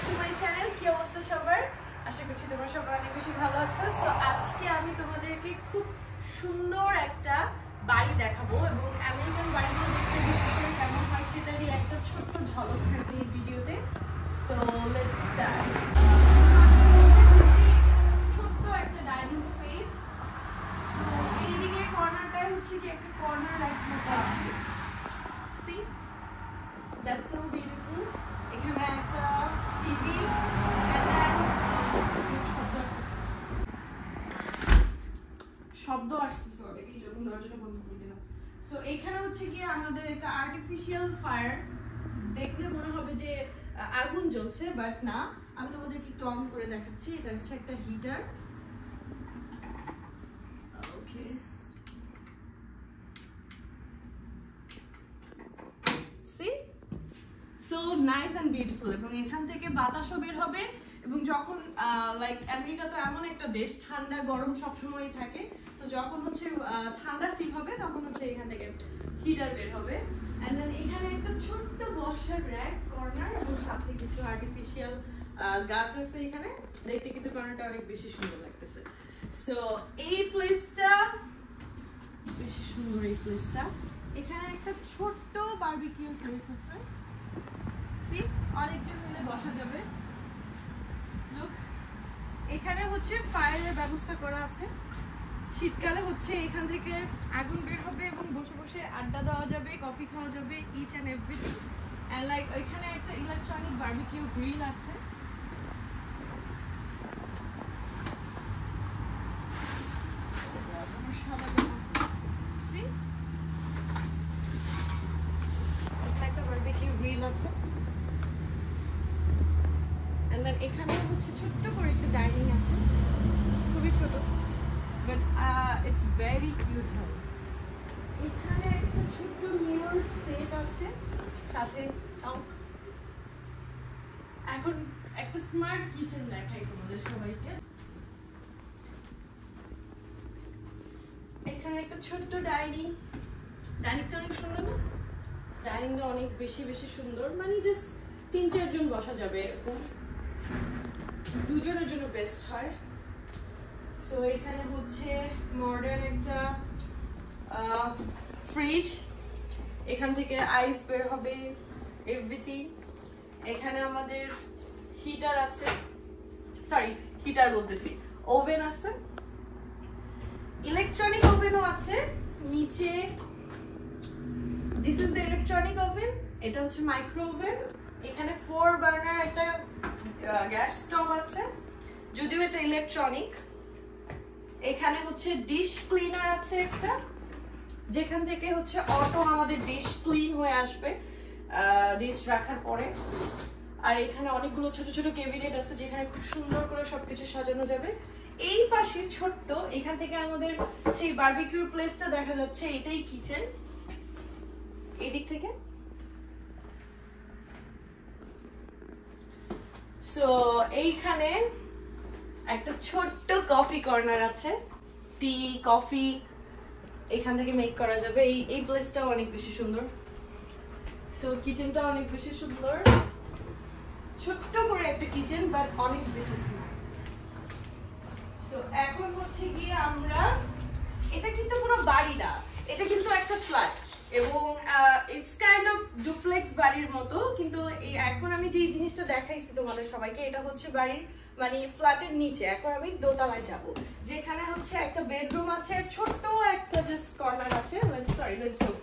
To my channel. কি অবস্থা সবার? আশা করছি তোমরা সবাই অনেক বেশি ভালো আছো। সো আজকে আমি তোমাদেরকে খুব সুন্দর একটা বাড়ি দেখাবো এবং আমেরিকান বাড়িগুলো দেখতে বিশেষ করে কেমন হয় সেটারই একটা ছোট্ট ঝলক থাকবে এই ভিডিওতে। So let's start. ছোট্ট একটা ডাইনিং স্পেস। সো এইদিকে কর্নারটাই হচ্ছে কি একটা কর্নার রাইট মতো আছে। See that's so beautiful. এখানে একটা টিভি শব্দ আসতেছে অনেক, এই যখন দরজাটা বন্ধ করে দিলাম। সো এইখানে হচ্ছে গিয়ে আমাদের একটা আর্টিফিশিয়াল ফায়ার, দেখলে মনে হবে যে আগুন জ্বলছে, বাট না। আমি তোমাদেরকে একটু অন করে দেখাচ্ছি। এটা হচ্ছে একটা heater. Okay, see so nice and beautiful. এবং এখান থেকে বাতাসও বের হবে এবং যখন লাইক আমেরিকা তো এমন একটা দেশ, ঠান্ডা গরম সবসময়ই থাকে। তো যখন হচ্ছে ঠান্ডা ফিল হবে তখন হচ্ছে এখান থেকে হিটার বের হবে। অ্যান্ড দেন এখানে একটা ছোট্ট বসার র্যাক কর্নার এবং সাথে কিছু আর্টিফিশিয়াল গাছ আছে এখানে। দেখতে কিন্তু কর্নারটা অনেক বেশি সুন্দর লাগতেছে। সো এই প্লেসটা বেশি সুন্দর। এই প্লেসটা এখানে একটা ছোট্ট বারবিকিউ প্লেস আছে। সি অনেকজন মিলে বসা যাবে। লুক, এখানে হচ্ছে ফায়ারের ব্যবস্থা করা আছে। শীতকালে হচ্ছে এখান থেকে আগুন বের হবে এবং বসে বসে আড্ডা দেওয়া যাবে, কফি খাওয়া যাবে, each and everything. And like ওইখানে একটা ইলেকট্রনিক বারবিকিউ গ্রিল আছে। সি একটা বারবিকিউ গ্রিল আছে। And then এখানে হচ্ছে ছোট্ট করে একটা ডাইনিং আছে, খুবই ছোট, বাট ইটস ভেরি কিউট। এখানে একটা ছোট্ট মিরর সেট আছে সাথে। এখন একটা স্মার্ট কিচেন দেখাই তোমাদের সবাইকে। এখানে একটা ছোট্ট ডাইনিংটা অনেক সুন্দর না? ডাইনিংটা অনেক বেশি বেশি সুন্দর, মানে জাস্ট 3-4 জন বসা যাবে এরকম। দুজনের জন্য বেস্ট হয়। সো এখানে হচ্ছে মডার্ন একটা ফ্রিজ, এখান থেকে আইস বের হবে, এভরিথিং। এখানে আমাদের হিটার আছে, সরি হিটার বলতেছি, ওভেন আছে, ইলেকট্রনিক ওভেনও আছে নিচে। This is the electronic oven. এটা হচ্ছে মাইক্রো ওভেন। এখানে 4 বার্নার একটা গ্যাস স্টোভ আছে, যদিও এটা ইলেকট্রনিক। এখানে হচ্ছে ডিশ ক্লিনার আছে একটা, যেখান থেকে হচ্ছে অটো আমাদের ডিশ ক্লিন হয়ে আসবে ডিশ রাখার পরে। আর এখানে অনেকগুলো ছোট ছোট ক্যাবিনেট আছে যেখানে খুব সুন্দর করে সবকিছু সাজানো যাবে। এই পাশে ছোট্ট, এখান থেকে আমাদের সেই বারবিকিউ প্লেসটা দেখা যাচ্ছে। এটাই কিচেন এই দিক থেকে। সো এইখানে একটা ছোট্ট কফি কর্নার আছে, টি কফি এখান থেকে মেক করা যাবে। এই প্লেসটাও অনেক বেশি সুন্দর। সো কিচেনটা অনেক বেশি সুন্দর, ছোট্ট করে একটা কিচেন, বাট অনেক বেশি স্মার্ট। সো এখন হচ্ছে গিয়ে আমরা, এটা কিন্তু কোনো বাড়ি না, এটা কিন্তু একটা ফ্ল্যাট এবং ইটস কাইন্ড অফ ডুপ্লেক্স বাড়ির মতো। কিন্তু এখন আমি যে জিনিসটা দেখাইছি তোমাদের সবাইকে, এটা হচ্ছে বাড়ির মানে ফ্ল্যাটের নিচে। এখন আমি দোতলায় যাব, যেখানে হচ্ছে একটা বেডরুম আছে, ছোট্ট একটা জাস্ট কর্নার আছে। Let's go.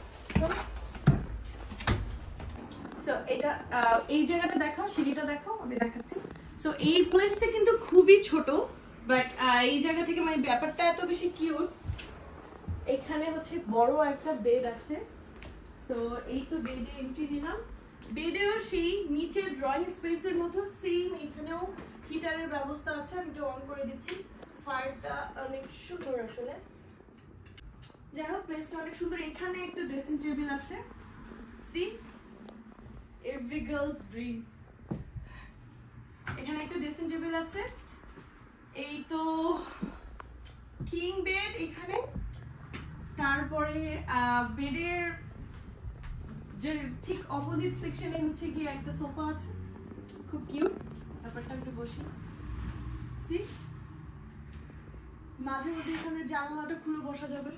সো এটা এই জায়গাটা দেখাও, সিঁড়িটা দেখাও, আমি দেখাচ্ছি। সো এই প্লেসটা কিন্তু খুবই ছোট, বাট এই জায়গা থেকে মানে ব্যাপারটা এত বেশি কিউট। এখানে হচ্ছে বড় একটা বেড আছে। সো এই তো বেডে এন্ট্রি নিলাম। বেডেও সেই নিচে ড্রয়িং স্পেসের মতো সেম এখানেও হিটারের ব্যবস্থা আছে। আমি এটা অন করে দিচ্ছি। ফায়ারটা অনেক সুন্দর আসলে। যাই হোক, প্লেসটা অনেক সুন্দর। এখানে একটা ড্রেসিং টেবিল আছে। See every girl's dream. এখানে একটা ড্রেসিং টেবিল আছে। এই তো কিং বেড এখানে। তারপরে বেডের যে ঠিক অপোজিট সেকশনে হচ্ছে কি একটা সোফা আছে। খুব কিউট। ব্যাপারটা একটু বসি, সি মাঝে মধ্যে এখানে জানালাটা খুলে বসা যাবে।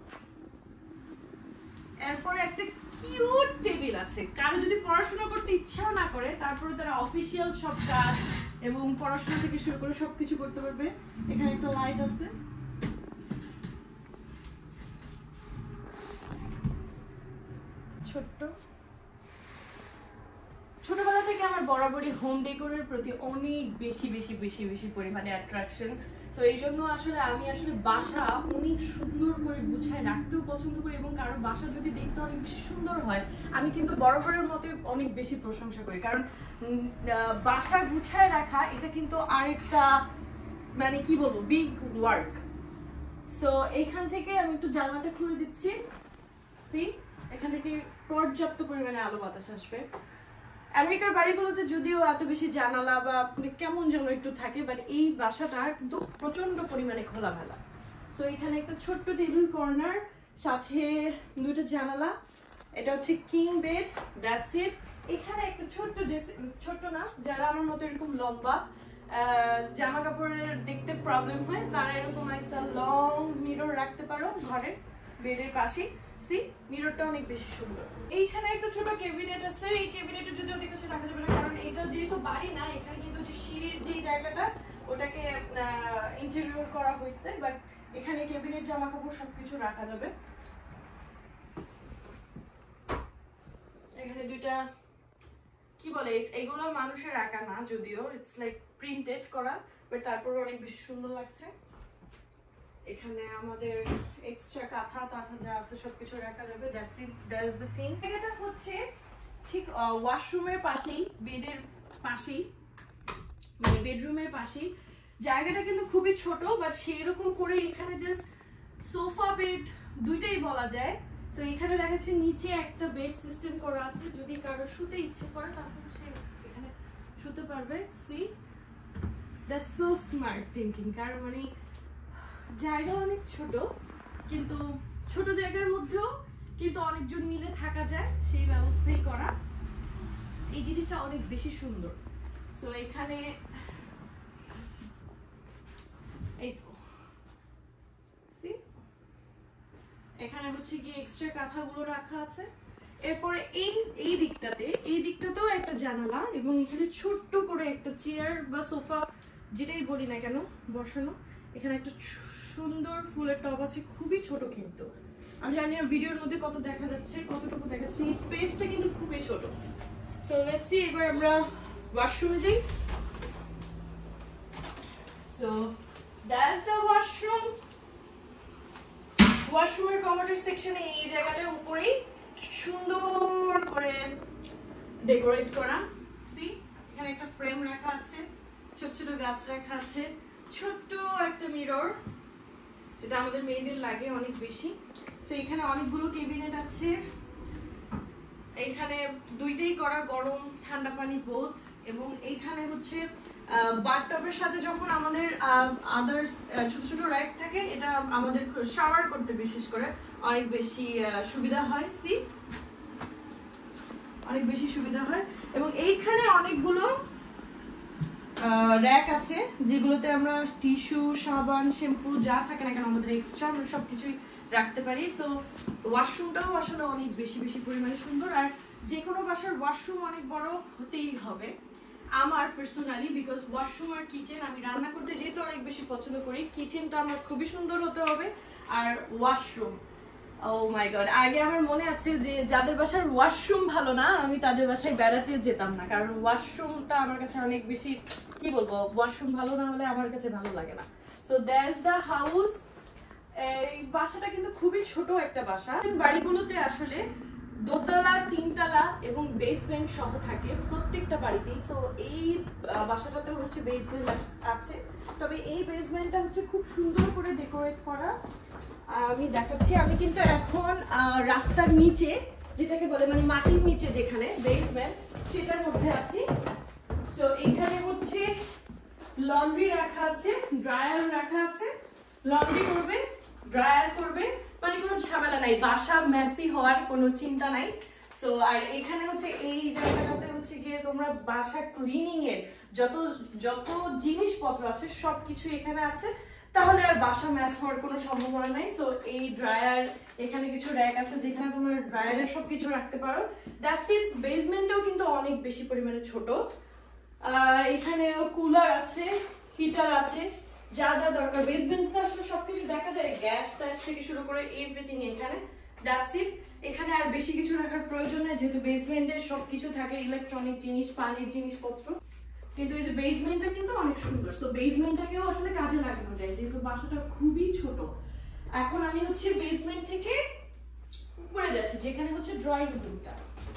এরপরে একটা কিউট টেবিল আছে, কারো যদি পড়াশোনা করতে ইচ্ছাও না করে তারপরে তারা অফিসিয়াল সব কাজ এবং পড়াশোনা থেকে শুরু করে সবকিছু করতে পারবে। এখানে একটা লাইট আছে, ছোট্ট। ছোটবেলা থেকে আমার বরাবরই হোম ডেকোরের প্রতি অনেক বেশি বেশি বেশি বেশি পরিমাণে অ্যাট্রাকশন। সো এই জন্য আসলে আমি আসলে বাসা অনেক সুন্দর করে গুছায় রাখতেও পছন্দ করি, এবং কারো বাসা যদি দেখতে অনেক বেশি সুন্দর হয় আমি কিন্তু বরাবরের মতে অনেক বেশি প্রশংসা করি, কারণ বাসা গুছায় রাখা এটা কিন্তু আরেকটা মানে কি বলবো বিগ ওয়ার্ক। সো এইখান থেকে আমি একটু জানলাটা খুলে দিচ্ছি, সি এখান থেকে পর্যাপ্ত পরিমাণে আলো বাতাস আসবে। আমেরিকার বাড়িগুলোতে যদিও এত বেশি জানালা বা কেমন যেন একটু থাকে, বাট এই বাসাটা কিন্তু প্রচন্ড পরিমাণে খোলামেলা। সো এখানে একটা ছোট্ট টেবিল কর্নার, সাথে দুটো জানালা, এটা হচ্ছে কিং বেড, দ্যাটস ইট। এখানে একটা ছোট্ট, ছোট্ট না, যারা আমার মতো এরকম লম্বা জামা কাপড়ের দেখতে প্রবলেম হয় তারা এরকম একটা লং মিরর রাখতে পারো ঘরের বেডের পাশে। সি মিররটা অনেক বেশি সুন্দর। এইখানে একটা ছোট ক্যাবিনেট আছে, এই ক্যাবিনেটে যদি ওদিকে কিছু রাখা যাবে না, কারণ এটা যেহেতু বাড়ি না, এখানে কিন্তু যে সিঁড়ির যে জায়গাটা ওটাকে ইন্টেরিয়র করা হয়েছে, বাট এখানে ক্যাবিনেট জামা কাপড় সবকিছু রাখা যাবে। এখানে দুইটা কি বলে, এগুলো মানুষের আঁকা না যদিও, ইটস লাইক প্রিন্টেড করা, বাট তারপরে অনেক বেশি সুন্দর লাগছে। এখানে আমাদের এক্সট্রা কাঁথা টাথা যা আছে সবকিছু রাখা যাবে, that's it, that's the thing. এটা হচ্ছে ঠিক ওয়াশরুমের পাশেই, বেডের পাশেই, মানে বেডরুমের পাশেই। জায়গাটা কিন্তু খুবই ছোট, বাট সেই রকম করে এখানে জাস্ট সোফা বেড দুইটাই বলা যায়। সো এখানে দেখাচ্ছে নিচে একটা বেড সিস্টেম করা আছে, যদি কারো শুতে ইচ্ছে করে তাহলে সে এখানে শুতে পারবে। See that's so smart thinking, কারণ মানে জায়গা অনেক ছোট, কিন্তু ছোট জায়গার মধ্যেও কিন্তু অনেকজন মিলে থাকা যায় সেই ব্যবস্থাই করা। এই জিনিসটা অনেক বেশি সুন্দর। সো এখানে এই তো এখানে হচ্ছে কি এক্সট্রা কাঁথাগুলো রাখা আছে। এরপরে এই দিকটাতেও একটা জানালা, এবং এখানে ছোট্ট করে একটা চেয়ার বা সোফা যেটাই বলি না কেন বসানো। এখানে একটা সুন্দর ফুলের টব আছে, খুবই ছোট, কিন্তু আমি জানি না ভিডিওর মধ্যে কত দেখা যাচ্ছে, কতটুকু দেখাচ্ছে, এই স্পেসটা কিন্তু খুবই ছোট। সো লেটস সি, এবার আমরা ওয়াশরুমে যাই। So that's the washroom. ওয়াশরুমের কমোডের সেকশনে এই জায়গাটা উপরেই সুন্দর করে ডেকোরেট করা। সি এখানে একটা ফ্রেম রাখা আছে, ছোট ছোট গাছ রাখা আছে, ছোট্ট একটা মিরর যেটা আমাদের মেয়েদের লাগে অনেক বেশি। সো এখানে অনেকগুলো ক্যাবিনেট আছে, এখানে দুইটাই করা গরম ঠান্ডা পানি বোধ, এবং এইখানে হচ্ছে বাথটবের সাথে যখন আমাদের আদার্স ছোট ছোট র্যাক থাকে, এটা আমাদের শাওয়ার করতে বিশেষ করে অনেক বেশি সুবিধা হয়। সি অনেক বেশি সুবিধা হয়, এবং এইখানে অনেকগুলো র্যাক আছে যেগুলোতে আমরা টিস্যু, সাবান, শ্যাম্পু যা থাকে না কেন আমাদের এক্সট্রা আমরা সবকিছুই রাখতে পারি। সো ওয়াশরুমটাও আসলে অনেক বেশি বেশি পরিমাণে সুন্দর, আর যে কোনো বাসার ওয়াশরুম অনেক বড় হতেই হবে আমার পার্সোনালি, বিকজ ওয়াশরুম আর কিচেন, আমি রান্না করতে যেহেতু অনেক বেশি পছন্দ করি, কিচেনটা আমার খুবই সুন্দর হতে হবে। আর ওয়াশরুম, ও মাই গড, আগে আমার মনে আছে যে যাদের বাসার ওয়াশরুম ভালো না আমি তাদের বাসায় বেড়াতে যেতাম না, কারণ ওয়াশরুমটা আমার কাছে অনেক বেশি, কি বলবো, ওয়াশরুম ভালো না হলে আমার কাছে ভালো লাগে না। So that's the house. এই বাসাটা কিন্তু খুবই ছোট একটা বাসা। বাড়িগুলোতে আসলে দোতলা, তিনতলা এবং বেসমেন্ট সহ থাকে প্রত্যেকটা বাড়িতেই। সো এই বাসাটাতেও হচ্ছে বেসমেন্ট আছে, তবে এই বেসমেন্টটা হচ্ছে খুব সুন্দর করে ডেকোরেট করা। আমি দেখাচ্ছি, আমি কিন্তু এখন রাস্তার নিচে, যেটাকে বলে মানে মাটির নিচে যেখানে বেসমেন্ট, সেটার মধ্যে আছি। সো এখানে হচ্ছে লন্ড্রি রাখা আছে, ড্রায়ার রাখা আছে, লন্ড্রি করবে, ড্রায়ার করবে, মানে কোনো ঝামেলা নাই, বাসা মেসি হওয়ার কোনো চিন্তা নাই। সো আর এখানে হচ্ছে এই জায়গাটাতে হচ্ছে গিয়ে তোমরা বাসা ক্লিনিং এর যত যত জিনিসপত্র আছে সবকিছু এখানে আছে, তাহলে আর বাসা ম্যাচ হওয়ার কোনো সম্ভাবনা নাই। সো এই ড্রায়ার, এখানে কিছু র‍্যাক আছে যেখানে তোমরা ড্রায়ারের সবকিছু রাখতে পারো। That's it. বেসমেন্টটাও কিন্তু অনেক বেশি পরিমাণে ছোট। এখানে কুলার আছে, হিটার আছে, যা যা দরকার। বেসমেন্টে আসলে সবকিছু দেখা যায়, গ্যাস ট্যাস থেকে শুরু করে এভরিথিং এখানে। That's it. এখানে আর বেশি কিছু রাখার প্রয়োজন নেই, যেহেতু বেসমেন্টে সবকিছু থাকে, ইলেকট্রনিক জিনিস, পানির জিনিসপত্র। কিন্তু এই যে বেসমেন্টটা কিন্তু অনেক সুন্দর। সো বেসমেন্টটাকেও আসলে কাজে লাগানো যায়, যেহেতু বাসাটা খুবই ছোট। এখন আমি হচ্ছে বেসমেন্ট থেকে উপরে যাচ্ছি, যেখানে হচ্ছে ড্রয়িং রুমটা।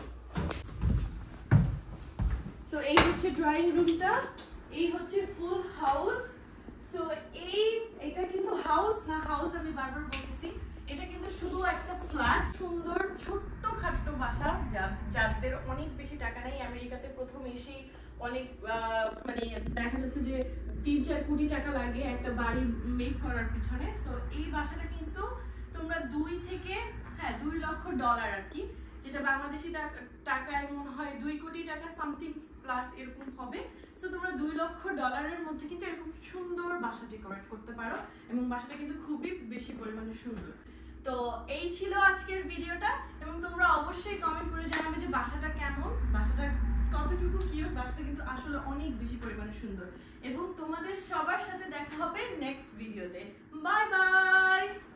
সো এই হচ্ছে ড্রয়িং রুমটা, এই হচ্ছে ফুল হাউস। সো এটা কিন্তু হাউস না, হাউস আমি বারবার বলতেছি, এটা কিন্তু শুধু একটা ফ্ল্যাট। সুন্দর ছোট্ট খাট্ট বাসা, যাদের অনেক বেশি টাকা নেই, আমেরিকাতে প্রথম এসেই অনেক মানে দেখা যাচ্ছে যে 3-4 কোটি টাকা লাগে একটা বাড়ি মেক করার পিছনে। সো এই বাসাটা কিন্তু তোমরা $2 লক্ষ আর কি, যেটা বাংলাদেশি টাকায় মনে হয় 2 কোটি টাকা সামথিং প্লাস এরকম হবে। সো তোমরা $2 লক্ষ মধ্যে কিন্তু এরকম সুন্দর বাসা ডেকোরেট করতে পারো, এবং বাসাটা কিন্তু খুবই বেশি পরিমাণে সুন্দর। তো এই ছিল আজকের ভিডিওটা, এবং তোমরা অবশ্যই কমেন্ট করে জানাবে যে বাসাটা কেমন, বাসাটা কতটুকু কিউট। বাসাটা কিন্তু আসলে অনেক বেশি পরিমাণে সুন্দর, এবং তোমাদের সবার সাথে দেখা হবে নেক্সট ভিডিওতে। Bye by.